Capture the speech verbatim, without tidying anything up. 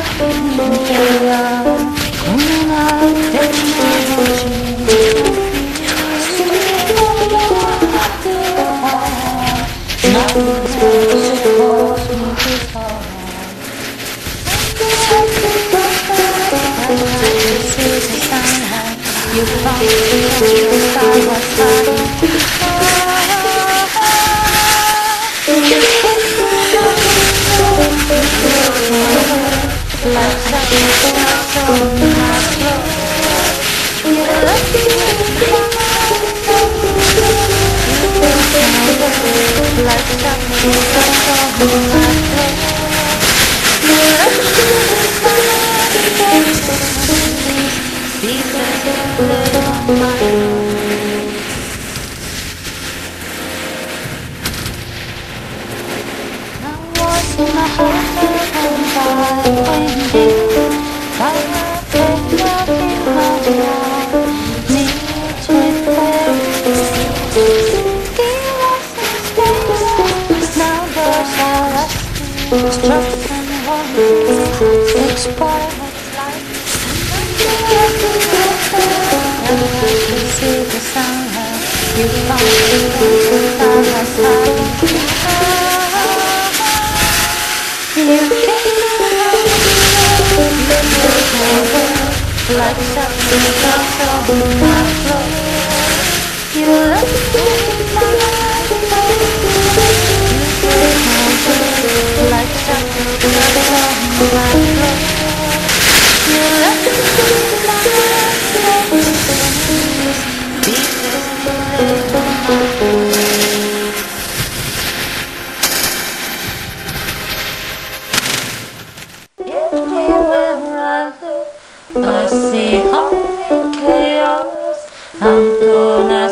You found me side by side. Like something else on my floor. You left me like something else on my floor. You left me because you live on my own. I was in my heart and I went deep. Fire came up in my heart. Need to repair. He wasn't stable. Now those are rusty. Struck and wanted. Expired life. And I can see the sunlight. You found me side by side. You came like something else on my floor. You left me like something else on my floor. You left me because you live on my own. Everywhere I look, I see only chaos. I'm gonna